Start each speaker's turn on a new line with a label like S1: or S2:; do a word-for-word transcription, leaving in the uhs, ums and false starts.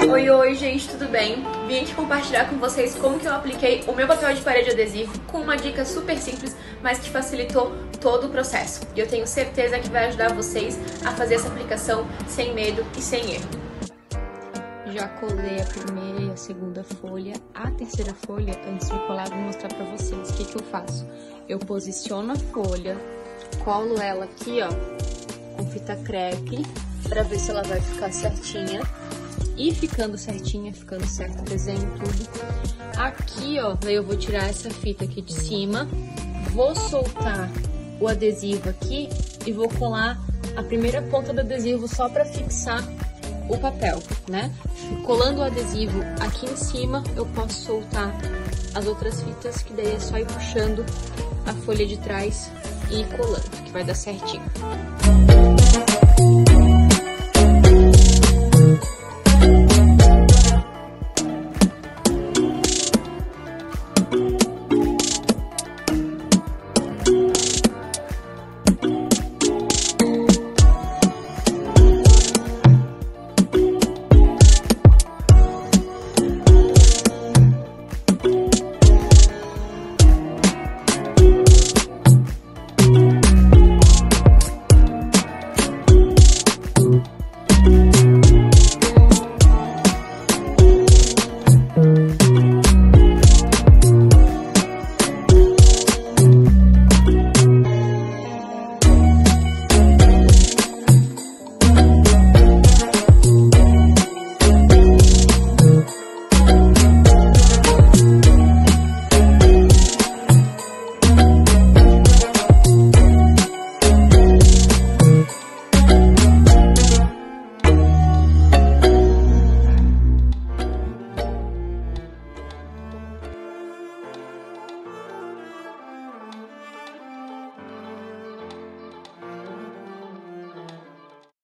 S1: Oi, oi, gente, tudo bem? Vim aqui compartilhar com vocês como que eu apliquei o meu papel de parede adesivo com uma dica super simples, mas que facilitou todo o processo. E eu tenho certeza que vai ajudar vocês a fazer essa aplicação sem medo e sem erro.
S2: Já colei a primeira e a segunda folha. A terceira folha, antes de colar, vou mostrar pra vocês. O que que eu faço? Eu posiciono a folha, colo ela aqui, ó, com fita crepe, pra ver se ela vai ficar certinha. E ficando certinha, ficando certo o desenho, tudo. Aqui, ó, daí eu vou tirar essa fita aqui de cima, vou soltar o adesivo aqui e vou colar a primeira ponta do adesivo só pra fixar o papel, né? Colando o adesivo aqui em cima, eu posso soltar as outras fitas, que daí é só ir puxando a folha de trás e ir colando, que vai dar certinho.